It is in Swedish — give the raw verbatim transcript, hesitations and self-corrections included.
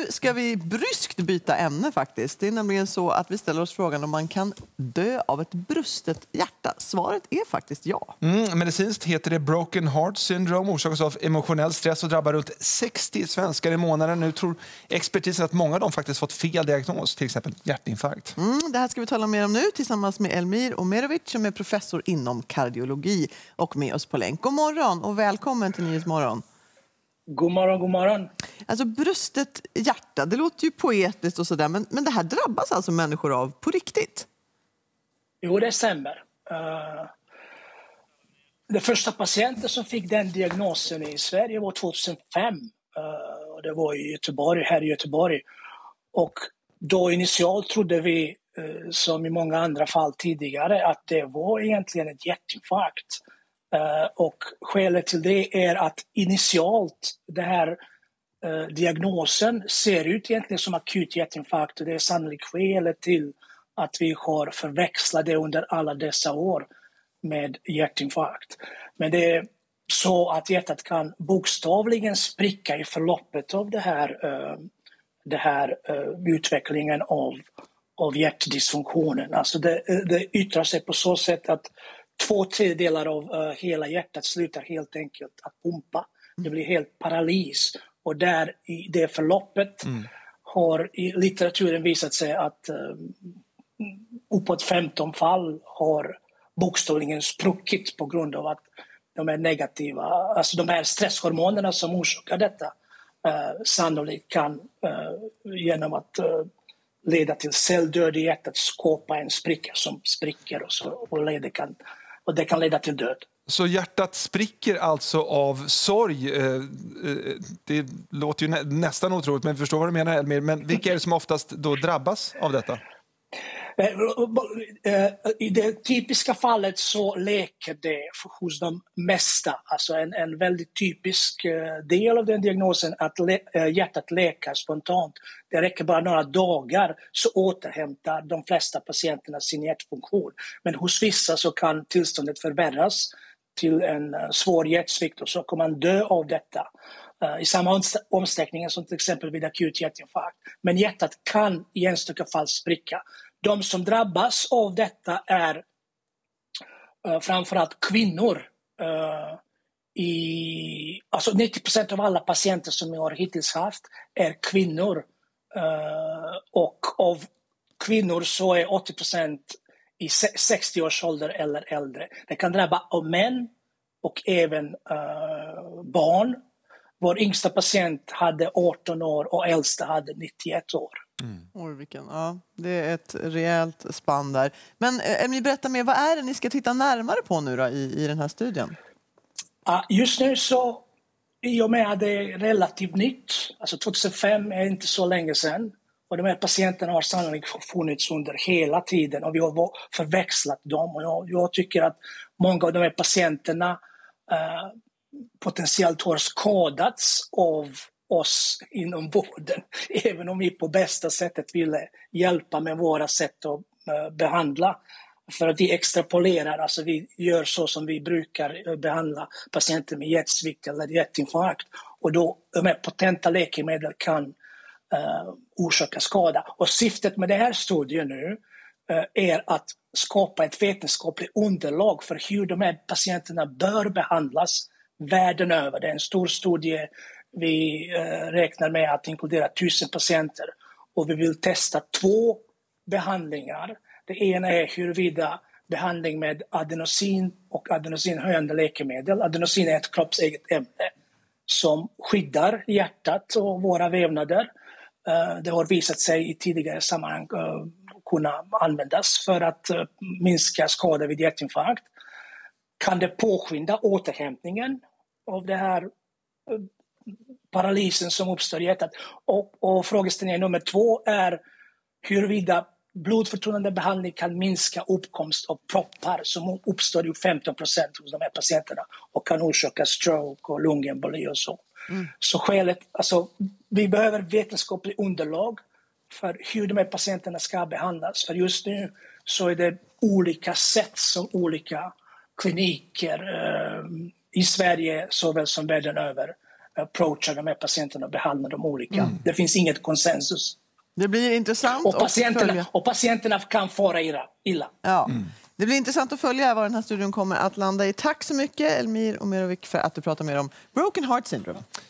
Nu ska vi bryskt byta ämne faktiskt. Det är nämligen så att vi ställer oss frågan om man kan dö av ett brustet hjärta. Svaret är faktiskt ja. Mm, medicinskt heter det broken heart syndrome, orsakas av emotionell stress och drabbar runt sextio svenskar i månaden. Nu tror expertisen att många av dem faktiskt fått fel diagnos, till exempel hjärtinfarkt. Mm, det här ska vi tala mer om nu tillsammans med Elmir Omerovic som är professor inom kardiologi och med oss på länk. God morgon och välkommen till Nyhetsmorgon. God morgon, god morgon. Alltså brustet hjärta, det låter ju poetiskt och sådär, men, men det här drabbas alltså människor av på riktigt? Jo, det stämmer. Uh, den första patienten som fick den diagnosen i Sverige var tjugohundrafem. Uh, och det var i Göteborg, här i Göteborg. Och då initialt trodde vi, uh, som i många andra fall tidigare, att det var egentligen ett hjärtinfarkt. Uh, och skälet till det är att initialt det här uh, diagnosen ser ut egentligen som akut hjärtinfarkt, och det är sannolikt skälet till att vi har förväxlat det under alla dessa år med hjärtinfarkt. Men det är så att hjärtat kan bokstavligen spricka i förloppet av det här, uh, det här uh, utvecklingen av, av hjärtdysfunktionen. Alltså det, det yttrar sig på så sätt att två tredjedelar av uh, hela hjärtat slutar helt enkelt att pumpa. Det blir helt paralys. Och där i det förloppet mm. har i litteraturen visat sig att uh, uppåt femton fall har bokstavligen spruckit på grund av att de är negativa, alltså de här stresshormonerna som orsakar detta uh, sannolikt kan uh, genom att uh, leda till celldöd i hjärtat skapa en spricka som spricker och, så, och, leder kan, och det kan leda till död. Så hjärtat spricker alltså av sorg. Det låter ju nä- nästan otroligt, men förstår vad du menar, Elmir. Men vilka är det som oftast då drabbas av detta? I det typiska fallet så läker det hos de mesta. Alltså en, en väldigt typisk del av den diagnosen att lä- hjärtat läker spontant. Det räcker bara några dagar så återhämtar de flesta patienterna sin hjärtfunktion. Men hos vissa så kan tillståndet förvärras till en svår hjärtsvikt och så kan man dö av detta. I samma omsträckning som till exempel vid akut hjärtinfarkt. Men hjärtat kan i enstaka fall spricka. De som drabbas av detta är uh, framförallt kvinnor. Uh, i, alltså nittio procent av alla patienter som jag har hittills haft är kvinnor. Uh, och av kvinnor så är åttio procent i sextio års ålder eller äldre. Det kan drabba av män och även uh, barn. Vår yngsta patient hade arton år och äldsta hade nittioett år. Mm. Oj, vilken, ja, det är ett rejält spann där. Men Emil, berätta mer, vad är det ni ska titta närmare på nu då i, i den här studien? Just nu så, i och med att det är relativt nytt, alltså tjugohundrafem är inte så länge sedan, och de här patienterna har sannolikt funnits under hela tiden och vi har förväxlat dem. Och jag, jag tycker att många av de här patienterna uh, potentiellt har skadats av oss inom vården, även om vi på bästa sättet ville hjälpa med våra sätt att uh, behandla. För att vi extrapolerar, alltså vi gör så som vi brukar behandla patienter med hjärtsvikt eller hjärtinfarkt. Och då de här potenta läkemedel kan uh, orsaka skada. Och syftet med den här studien nu uh, är att skapa ett vetenskapligt underlag för hur de här patienterna bör behandlas världen över. Det är en stor studie. Vi eh, räknar med att inkludera tusen patienter och vi vill testa två behandlingar. Det ena är huruvida behandling med adenosin och adenosinhöjande läkemedel. Adenosin är ett kroppseget ämne som skyddar hjärtat och våra vävnader. Eh, det har visat sig i tidigare sammanhang eh, kunna användas för att eh, minska skada vid hjärtinfarkt. Kan det påskynda återhämtningen av det här paralysen som uppstår i hjärtat? Och, och frågeställningen nummer två är huruvida blodförtunnande behandling kan minska uppkomst av proppar som uppstår i femton procent hos de här patienterna och kan orsaka stroke och lungemboli och så. Mm. Så skälet, alltså vi behöver vetenskapligt underlag för hur de här patienterna ska behandlas. För just nu så är det olika sätt som olika kliniker eh, i Sverige såväl som världen över approachar de här patienterna och behandlar dem olika. Mm. Det finns inget konsensus. Det blir intressant och patienterna, följa. och patienterna kan fara illa. Ja. Mm. Det blir intressant att följa vad den här studien kommer att landa i. Tack så mycket Elmir Omerovic för att du pratar mer om Broken Heart Syndrome.